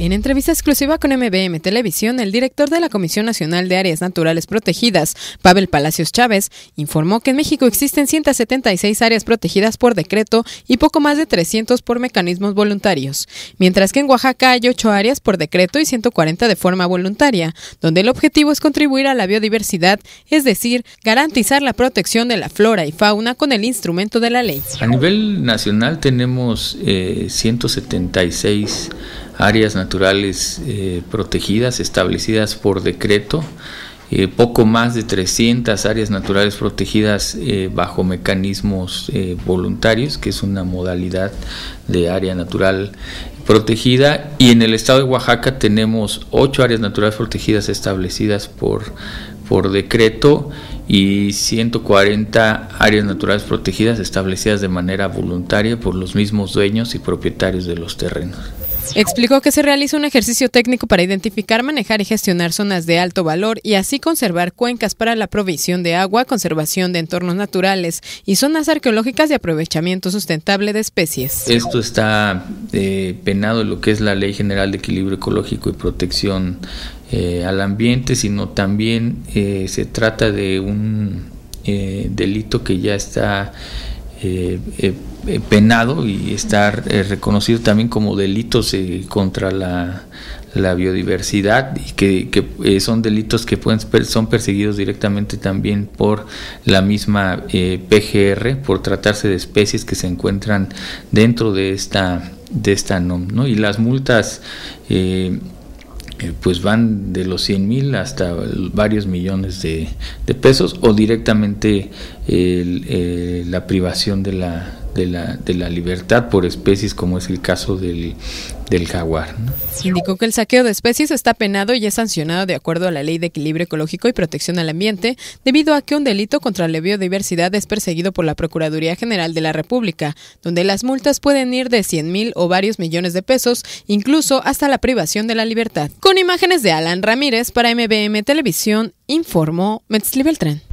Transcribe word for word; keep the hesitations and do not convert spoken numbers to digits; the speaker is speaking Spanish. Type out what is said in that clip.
En entrevista exclusiva con M B M Televisión, el director de la Comisión Nacional de Áreas Naturales Protegidas, Pavel Palacios Chávez, informó que en México existen ciento setenta y seis áreas protegidas por decreto y poco más de trescientos por mecanismos voluntarios, mientras que en Oaxaca hay ocho áreas por decreto y ciento cuarenta de forma voluntaria, donde el objetivo es contribuir a la biodiversidad, es decir, garantizar la protección de la flora y fauna con el instrumento de la ley. A nivel nacional tenemos eh, ciento setenta y seis áreas naturales eh, protegidas establecidas por decreto, eh, poco más de trescientas áreas naturales protegidas eh, bajo mecanismos eh, voluntarios, que es una modalidad de área natural protegida, y en el estado de Oaxaca tenemos ocho áreas naturales protegidas establecidas por, por decreto y ciento cuarenta áreas naturales protegidas establecidas de manera voluntaria por los mismos dueños y propietarios de los terrenos. Explicó que se realiza un ejercicio técnico para identificar, manejar y gestionar zonas de alto valor y así conservar cuencas para la provisión de agua, conservación de entornos naturales y zonas arqueológicas de aprovechamiento sustentable de especies. Esto está eh, penado en lo que es la Ley General de Equilibrio Ecológico y Protección eh, al Ambiente, sino también eh, se trata de un eh, delito que ya está Eh, eh, penado y estar eh, reconocido también como delitos eh, contra la, la biodiversidad, y que, que eh, son delitos que pueden son perseguidos directamente también por la misma eh, P G R, por tratarse de especies que se encuentran dentro de esta de esta N O M, ¿no? Y las multas eh, pues van de los cien mil hasta varios millones de, de pesos, o directamente el, eh, la privación de la, de, la, de la libertad por especies, como es el caso del, del jaguar, ¿no? Indicó que el saqueo de especies está penado y es sancionado de acuerdo a la Ley de Equilibrio Ecológico y Protección al Ambiente, debido a que un delito contra la biodiversidad es perseguido por la Procuraduría General de la República, donde las multas pueden ir de cien mil o varios millones de pesos, incluso hasta la privación de la libertad. Con imágenes de Alan Ramírez para M B M Televisión, informó Metzli Beltrán.